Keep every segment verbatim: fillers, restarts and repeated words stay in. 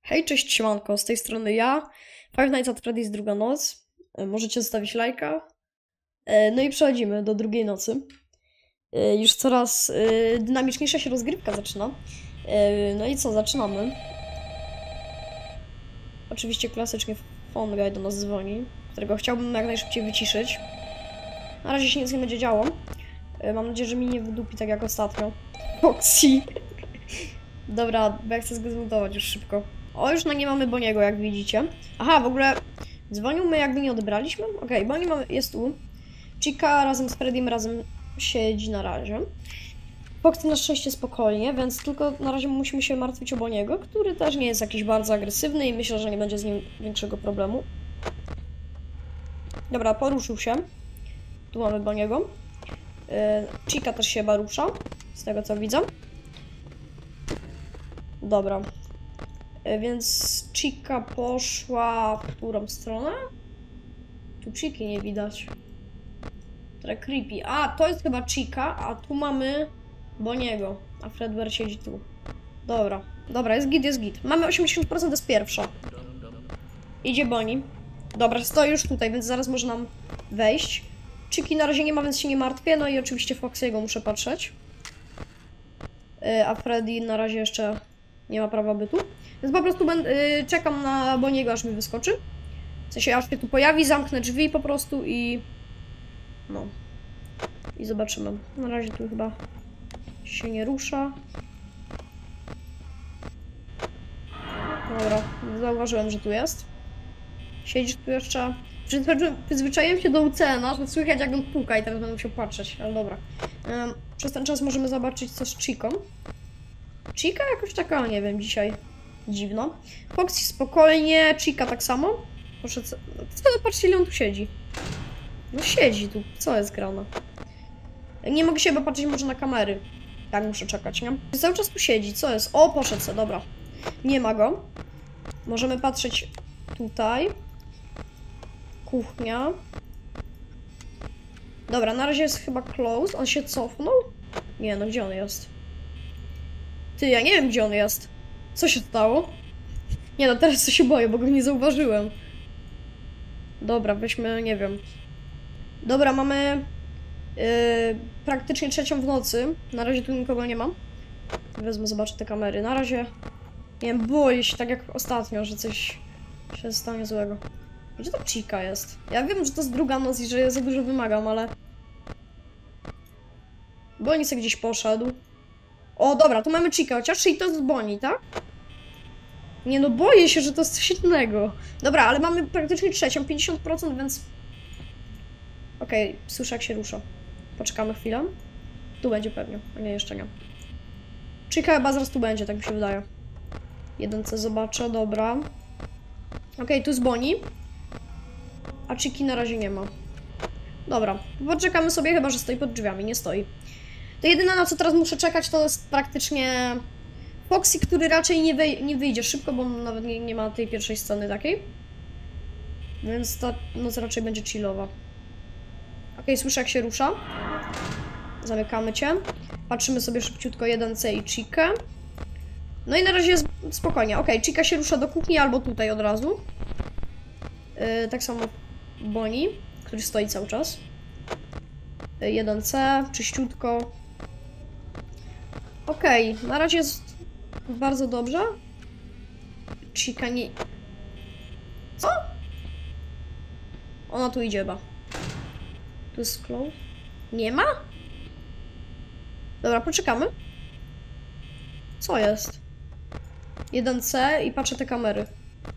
Hej, cześć, siemanko, z tej strony ja, Five Nights at Freddy's druga noc. Możecie zostawić lajka. No i przechodzimy do drugiej nocy. Już coraz dynamiczniejsza się rozgrywka zaczyna. No i co, zaczynamy. Oczywiście klasycznie Phone Guy do nas dzwoni, którego chciałbym jak najszybciej wyciszyć. Na razie się nic nie będzie działo. Mam nadzieję, że mi nie wydupi tak jak ostatnio. Foxy. Dobra, bo ja chcę go zbudować już szybko. O, już no nie mamy Boniego, jak widzicie. Aha, w ogóle dzwonił, my jakby nie odebraliśmy. Okej, okay, Bonnie mamy, jest tu. Chica razem z Freddym razem siedzi na razie. Foxy na szczęście spokojnie, więc tylko na razie musimy się martwić o Boniego, który też nie jest jakiś bardzo agresywny i myślę, że nie będzie z nim większego problemu. Dobra, poruszył się. Tu mamy Boniego. Chica też się chyba rusza, z tego co widzę. Dobra. Więc Chica poszła w którą stronę? Tu Chiki nie widać. Trochę creepy. A, to jest chyba Chica, a tu mamy Boniego. A Fredbear siedzi tu. Dobra. Dobra, jest git, jest git. Mamy osiemdziesiąt procent, jest pierwsza. Idzie Bonnie. Dobra, stoi już tutaj, więc zaraz może nam wejść. Chiki na razie nie ma, więc się nie martwię. No i oczywiście Foxy'ego muszę patrzeć. A Freddy na razie jeszcze nie ma prawa bytu. Więc po prostu będę, yy, czekam na Boniego, aż mi wyskoczy. W sensie, aż się tu pojawi, zamknę drzwi po prostu i... No. I zobaczymy. Na razie tu chyba się nie rusza. Dobra, zauważyłem, że tu jest. Siedzisz tu jeszcze. Przyzwyczaiłem się do U C N, że słychać jak on puka i teraz będę musiał patrzeć, ale dobra. Um, przez ten czas możemy zobaczyć, co z Chiką. Chica jakoś taka, nie wiem, dzisiaj dziwno. Foxy spokojnie, Chica tak samo. Proszę, co, co, patrzcie, ile on tu siedzi. No siedzi tu, co jest grane? Nie mogę się chyba patrzeć może na kamery. Tak, muszę czekać, nie? Cały czas tu siedzi, co jest? O, poszedł se, dobra. Nie ma go. Możemy patrzeć tutaj. Kuchnia. Dobra, na razie jest chyba closed. On się cofnął? Nie, no gdzie on jest? Ty, ja nie wiem, gdzie on jest. Co się stało? Nie no, teraz to się boję, bo go nie zauważyłem. Dobra, weźmy, nie wiem. Dobra, mamy yy, praktycznie trzecią w nocy. Na razie tu nikogo nie mam. Wezmę, zobaczę te kamery. Na razie, nie wiem, boję się tak jak ostatnio, że coś się stanie złego. Gdzie to Chica jest? Ja wiem, że to jest druga noc i że ja za dużo wymagam, ale... Bonnie sobie gdzieś poszedł. O, dobra, tu mamy Chica, chociaż czyli to jest Bonnie, tak? Nie no, boję się, że to jest coś innego. Dobra, ale mamy praktycznie trzecią, pięćdziesiąt procent, więc... Okej, okay, słyszę jak się rusza. Poczekamy chwilę. Tu będzie pewnie, a nie, jeszcze nie. Chica chyba zaraz tu będzie, tak mi się wydaje. jeden C zobaczę, dobra. Okej, okay, tu jest Bonnie. A Chiki na razie nie ma. Dobra, poczekamy sobie, chyba że stoi pod drzwiami, nie stoi. To jedyne, na co teraz muszę czekać, to jest praktycznie Foxy, który raczej nie, wej nie wyjdzie szybko, bo nawet nie, nie ma tej pierwszej sceny takiej. Więc ta noc raczej będzie chillowa. Ok, słyszę jak się rusza. Zamykamy cię. Patrzymy sobie szybciutko jeden C i Chikę. No i na razie jest spokojnie. Ok, Chica się rusza do kuchni albo tutaj od razu. Yy, tak samo Bonnie, który stoi cały czas. Yy, jeden C, czyściutko. Okej, okay, na razie jest bardzo dobrze. Chica nie... Co? Ona tu idzie chyba. Tu jest close. Nie ma? Dobra, poczekamy. Co jest? jeden C i patrzę te kamery.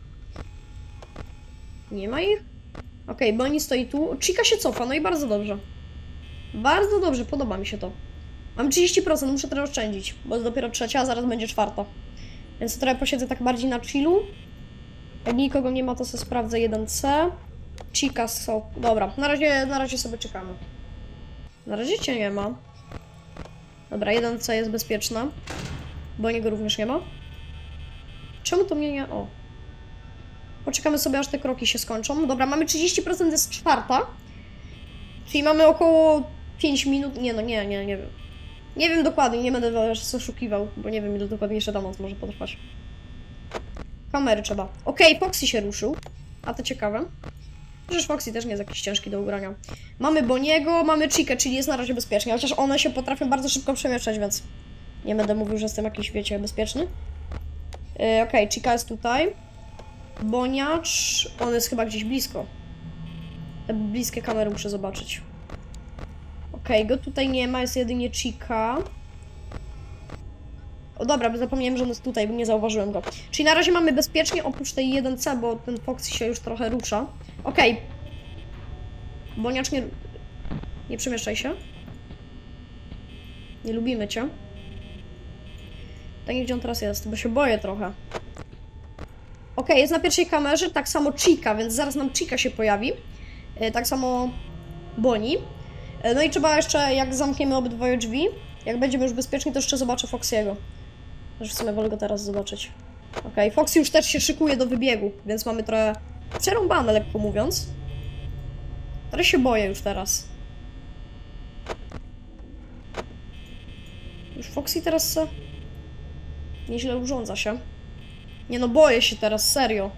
Nie ma ich? Okej, okay, Bonnie stoi tu. Chica się cofa, no i bardzo dobrze. Bardzo dobrze, podoba mi się to. Mam trzydzieści procent, muszę trochę oszczędzić, bo jest dopiero trzecia, a zaraz będzie czwarta. Więc trochę posiedzę tak bardziej na chillu. Jak nikogo nie ma, to sobie sprawdzę jeden C. Chica są... Dobra, na razie, na razie sobie czekamy. Na razie cię nie ma. Dobra, jeden C jest bezpieczna. Bo niego również nie ma. Czemu to mnie nie... O. Poczekamy sobie, aż te kroki się skończą. Dobra, mamy trzydzieści procent, jest czwarta. Czyli mamy około pięć minut. Nie no, nie, nie, nie wiem. Nie wiem dokładnie, nie będę was oszukiwał, bo nie wiem, ile dokładnie jeszcze ta noc może potrwać. Kamery trzeba. Okej, okay, Foxy się ruszył. A to ciekawe. Przecież Foxy też nie jest jakiś ciężki do ubrania. Mamy Boniego, mamy Chikę, czyli jest na razie bezpiecznie. Chociaż one się potrafią bardzo szybko przemieszczać, więc nie będę mówił, że jestem jakiś, wiecie, bezpieczny. Yy, Okej, okay, Chica jest tutaj. Boniacz... On jest chyba gdzieś blisko. Te bliskie kamery muszę zobaczyć. Okej, okay, go tutaj nie ma, jest jedynie Chica. O dobra, bo zapomniałem, że on jest tutaj, bo nie zauważyłem go. Czyli na razie mamy bezpiecznie, oprócz tej jeden C, bo ten Foxy się już trochę rusza. Okej. Okay. Boniacz nie... Nie przemieszczaj się. Nie lubimy cię. Tak nie, gdzie on teraz jest, bo się boję trochę. Okej, okay, jest na pierwszej kamerze, tak samo Chica, więc zaraz nam Chica się pojawi. Yy, tak samo Boni. Yy, no i trzeba jeszcze, jak zamkniemy obydwoje drzwi, jak będziemy już bezpieczni, to jeszcze zobaczę Foxy'ego. Że w sumie wolę go teraz zobaczyć. Okej, okay, Foxy już też się szykuje do wybiegu, więc mamy trochę przerąbane, lekko mówiąc. Teraz się boję już teraz. Już Foxy teraz se... nieźle urządza się. Nie no, boję się teraz, serio.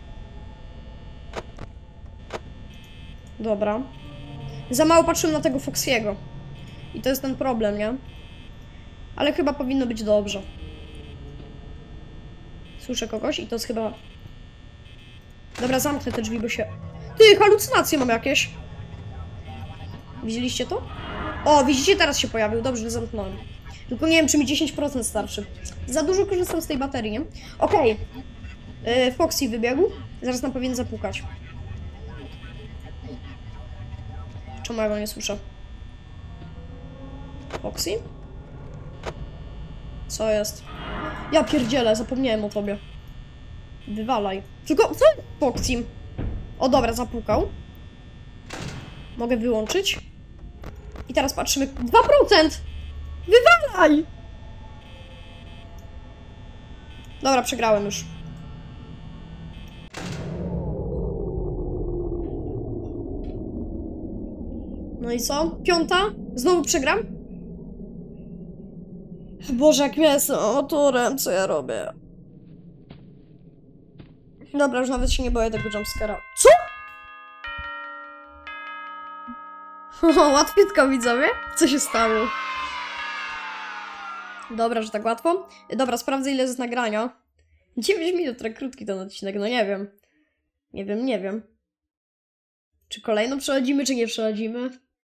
Dobra. Za mało patrzyłem na tego Foxy'ego. I to jest ten problem, nie? Ale chyba powinno być dobrze. Słyszę kogoś i to jest chyba... Dobra, zamknę te drzwi, bo się... Ty, halucynacje mam jakieś. Widzieliście to? O, widzicie? Teraz się pojawił. Dobrze, że zamknąłem. Tylko nie wiem, czy mi dziesięć procent starczy. Za dużo korzystam z tej baterii, nie? Okej. Okay. Yy, Foxy wybiegł. Zaraz nam powinien zapukać. Czemu ja go nie słyszę? Foxy? Co jest? Ja pierdzielę, zapomniałem o tobie. Wywalaj. Tylko, co? Foxy. O, dobra, zapukał. Mogę wyłączyć. I teraz patrzymy. dwa procent! Wywalaj! Dobra, przegrałem już. No i co? Piąta? Znowu przegram? Boże, jak ja jestem autorem, co ja robię? Dobra, już nawet się nie boję tego jumpscare'a. Co? O, łatwiutko, widzowie. Co się stało? Dobra, że tak łatwo. Dobra, sprawdzę, ile jest nagrania. dziewięć minut, tak krótki ten odcinek, no nie wiem. Nie wiem, nie wiem. Czy kolejną przechodzimy, czy nie przechodzimy?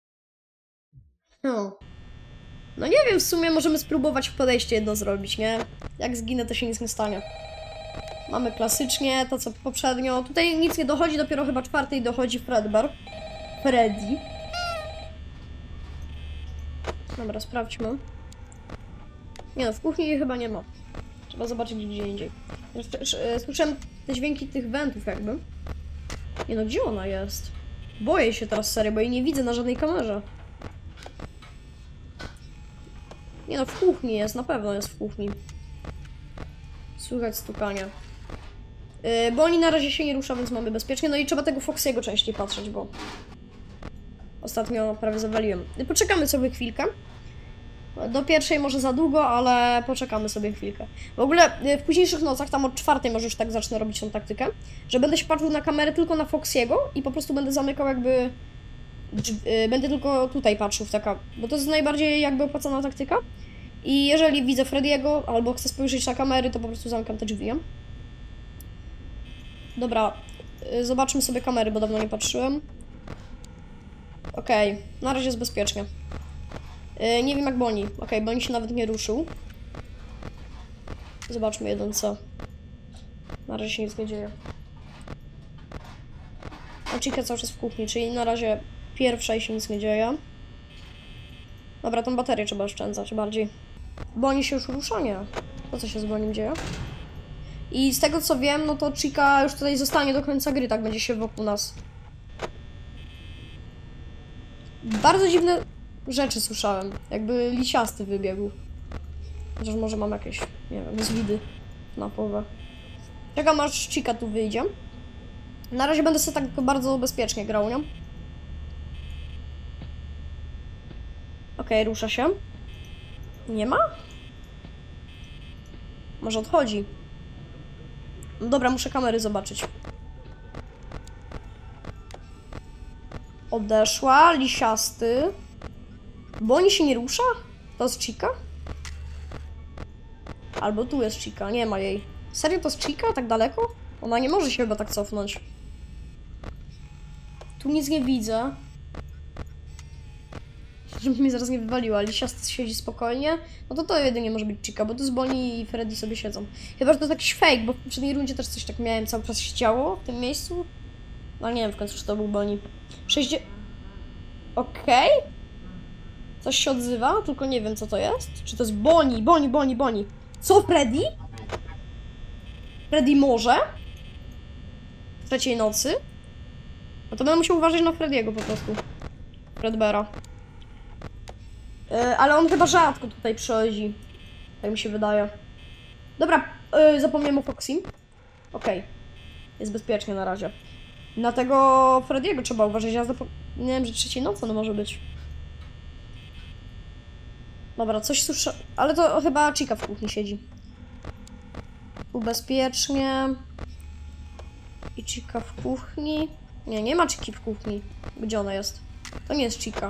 No. No nie wiem, w sumie możemy spróbować podejście jedno zrobić, nie? Jak zginę, to się nic nie stanie. Mamy klasycznie, to co poprzednio. Tutaj nic nie dochodzi, dopiero chyba czwartej dochodzi Fredbear. Freddy. Dobra, sprawdźmy. Nie no, w kuchni chyba nie ma. Trzeba zobaczyć gdzie indziej. Słyszałem te dźwięki tych wentów jakby. Nie no, gdzie ona jest? Boję się teraz serio, bo jej nie widzę na żadnej kamerze. Nie no, w kuchni jest, na pewno jest w kuchni. Słychać stukanie. Yy, bo oni na razie się nie rusza, więc mamy bezpiecznie. No i trzeba tego Foxy'ego częściej patrzeć, bo ostatnio prawie zawaliłem. Poczekamy sobie chwilkę. Do pierwszej może za długo, ale poczekamy sobie chwilkę. W ogóle w późniejszych nocach, tam od czwartej może już tak zacznę robić tą taktykę, że będę się patrzył na kamerę tylko na Foxy'ego i po prostu będę zamykał jakby... Będę tylko tutaj patrzył w taka... Bo to jest najbardziej jakby opłacana taktyka. I jeżeli widzę Freddy'ego albo chcę spojrzeć na kamery, to po prostu zamykam te drzwi. Dobra, zobaczmy sobie kamery, bo dawno nie patrzyłem. Okej, okay. Na razie jest bezpiecznie. Yy, nie wiem jak Boni. Okej, okay, Boni się nawet nie ruszył. Zobaczmy jeden co. Na razie się nic nie dzieje. A Chica cały czas w kuchni, czyli na razie pierwsza i się nic nie dzieje. Dobra, tą baterię trzeba oszczędzać bardziej. Boni się już rusza? Nie. To co się z Bonim dzieje? I z tego co wiem, no to Chica już tutaj zostanie do końca gry, tak będzie się wokół nas. Bardzo dziwne rzeczy słyszałem. Jakby lisiasty wybiegł. Chociaż może mam jakieś, nie wiem, zwidy na połowę. Czekam aż Chica tu wyjdzie. Na razie będę sobie tak bardzo bezpiecznie grał, nie? Okej, okay, rusza się. Nie ma? Może odchodzi. No dobra, muszę kamery zobaczyć. Odeszła, lisiasty. Bonnie się nie rusza? To jest Chica? Albo tu jest Chica, nie ma jej. Serio to jest Chica? Tak daleko? Ona nie może się chyba tak cofnąć. Tu nic nie widzę. Żeby mnie zaraz nie wywaliła. Lisiasty siedzi spokojnie. No to to jedynie może być Chica, bo tu z Bonnie i Freddy sobie siedzą. Chyba, że to jest jakiś fake, bo w poprzedniej rundzie też coś tak miałem, cały czas się działo w tym miejscu. No nie wiem w końcu, czy to był Bonnie. sześćdziesiąt... Okej. Okay. Coś się odzywa, tylko nie wiem co to jest. Czy to jest Bonnie, Bonnie, Bonnie, Bonnie. Co, Freddy? Freddy może? W trzeciej nocy? No to będę musiał uważać na Freddy'ego po prostu. Fredbeara. Yy, ale on chyba rzadko tutaj przychodzi. Tak mi się wydaje. Dobra, yy, zapomniałem o Foxy. Okej. Okay. Jest bezpiecznie na razie. Na tego Freddy'ego trzeba uważać. Ja zapomniałem, że trzeciej nocy no może być. Dobra, coś słyszę. Ale to chyba Chica w kuchni siedzi. Tu bezpiecznie. I Chica w kuchni. Nie, nie ma Chiki w kuchni. Gdzie ona jest? To nie jest Chica.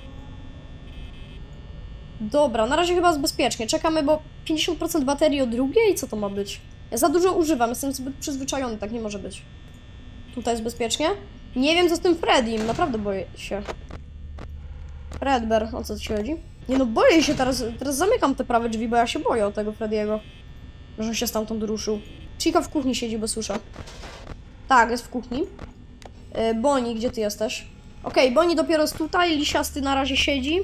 Dobra, na razie chyba jest bezpiecznie. Czekamy, bo pięćdziesiąt procent baterii o drugiej? Co to ma być? Ja za dużo używam, jestem zbyt przyzwyczajony, tak nie może być. Tutaj jest bezpiecznie? Nie wiem co z tym Freddym, naprawdę boję się. Fredbear, o co ci chodzi? Nie no, boję się teraz, teraz zamykam te prawe drzwi, bo ja się boję o tego Freddy'ego. Że on się stamtąd ruszył. Chica w kuchni siedzi, bo słyszę. Tak, jest w kuchni. Yy, Bonnie, gdzie ty jesteś? Okej, okay, Bonnie dopiero jest tutaj, lisiasty na razie siedzi.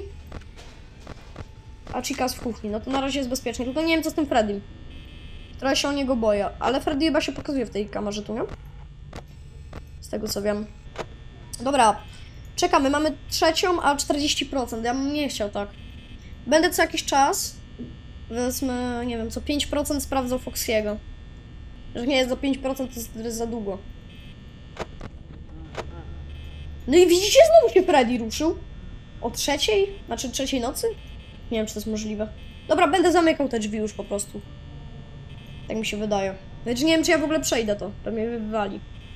A Chica jest w kuchni, no to na razie jest bezpiecznie. Tylko nie wiem co z tym Freddym. Trochę się o niego boję, ale Freddy chyba się pokazuje w tej kamerze tu, nie? Z tego co wiem. Dobra, czekamy, mamy trzecią, a czterdzieści procent. Ja bym nie chciał tak. Będę co jakiś czas, powiedzmy, nie wiem, co pięć procent sprawdzał Foxy'ego. Że nie jest za pięć procent, to jest za długo. No i widzicie, znowu się Freddy ruszył. O trzeciej? Znaczy trzeciej nocy? Nie wiem, czy to jest możliwe. Dobra, będę zamykał te drzwi już po prostu. Tak mi się wydaje. Znaczy nie wiem, czy ja w ogóle przejdę to. To mnie wywali.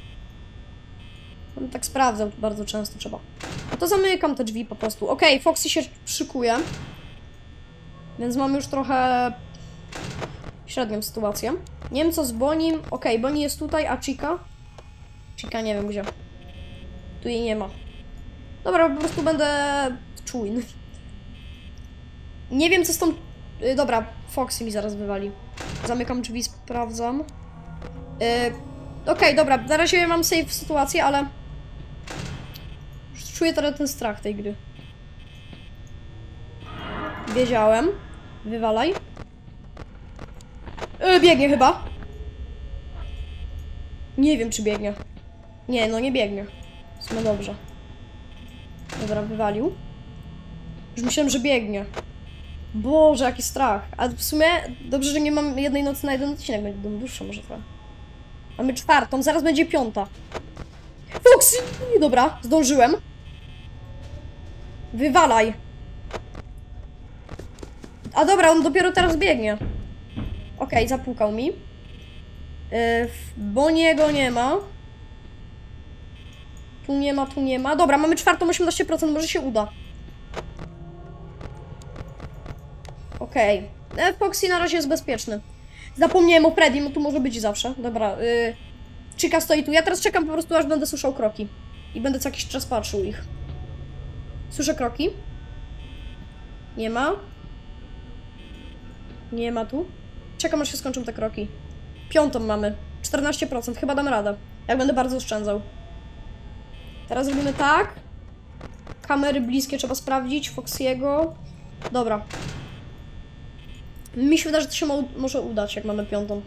On tak sprawdzał bardzo często, trzeba. No to zamykam te drzwi po prostu. Okej, okay, Foxy się szykuje. Więc mamy już trochę średnią sytuację. Nie wiem co z Bonnie. Okej, okay, Bonnie jest tutaj, a Chica? Chica nie wiem gdzie. Tu jej nie ma. Dobra, po prostu będę czujny. Nie wiem co z tą... Dobra, Foxy mi zaraz wywali. Zamykam drzwi, sprawdzam. Yy... Okej, okay, dobra, na razie mam safe sytuację, ale... Czuję teraz ten strach tej gry. Wiedziałem. Wywalaj. Yy, biegnie chyba. Nie wiem, czy biegnie. Nie, no nie biegnie. W sumie dobrze. Dobra, wywalił. Już myślałem, że biegnie. Boże, jaki strach. A w sumie dobrze, że nie mam jednej nocy na jeden odcinek. Będzie dłuższe może trochę. Mamy czwartą, zaraz będzie piąta. Foxy! Dobra, zdążyłem. Wywalaj. A dobra, on dopiero teraz biegnie. Okej, okay, zapukał mi. Yy, Bonniego nie ma. Tu nie ma, tu nie ma. Dobra, mamy czwartą, osiemnaście procent, może się uda. Okej. Okay. Foxy na razie jest bezpieczny. Zapomniałem o Freddy, no tu może być zawsze. Dobra, yy, Chica stoi tu. Ja teraz czekam po prostu, aż będę słyszał kroki. I będę co jakiś czas patrzył ich. Słyszę kroki. Nie ma. Nie ma tu. Czekam, aż się skończą te kroki. Piątą mamy. czternaście procent. Chyba dam radę. Jak będę bardzo oszczędzał. Teraz robimy tak. Kamery bliskie trzeba sprawdzić. Foxy'ego. Dobra. Mi się wydaje, że to się mo może udać, jak mamy piątą.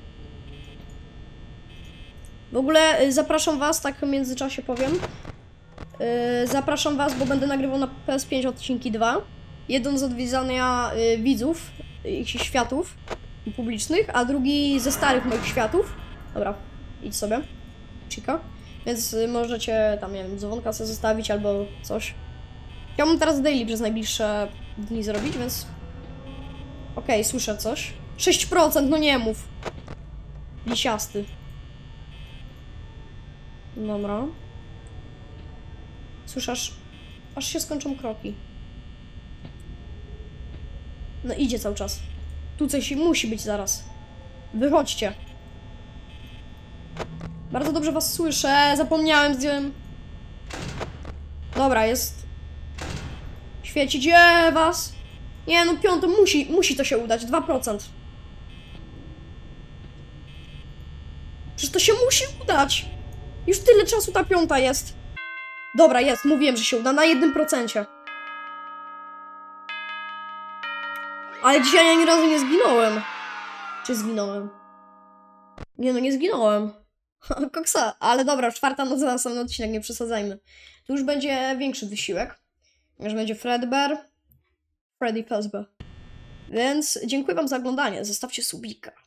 W ogóle y, zapraszam was, tak w międzyczasie powiem. Y, zapraszam was, bo będę nagrywał na P S pięć odcinki dwa. Jeden z odwiedzania y, widzów, ich światów publicznych, a drugi ze starych moich światów. Dobra, idź sobie. Chica. Więc y, możecie tam, nie wiem, dzwonka sobie zostawić albo coś. Chciałbym teraz daily przez najbliższe dni zrobić, więc... Okej, okay, słyszę coś. sześć procent, no nie mów. Wisiasty. Dobra. Słyszasz? Aż się skończą kroki. No idzie cały czas. Tu coś musi być zaraz. Wychodźcie. Bardzo dobrze was słyszę. Zapomniałem zdjąłem. Dobra, jest. Świeci, gdzie was? Nie, no piąto, musi, musi to się udać. dwa procent. Przecież to się musi udać. Już tyle czasu ta piąta jest. Dobra, jest, mówiłem, że się uda. Na jednym procencie. Ale dzisiaj ani razu nie zginąłem. Czy zginąłem? Nie no, nie zginąłem. Koksa, ale dobra, czwarta noc na następny odcinek, nie przesadzajmy. Tu już będzie większy wysiłek. Już będzie Fredbear, Freddy Fazbear. Więc dziękuję wam za oglądanie. Zostawcie subika.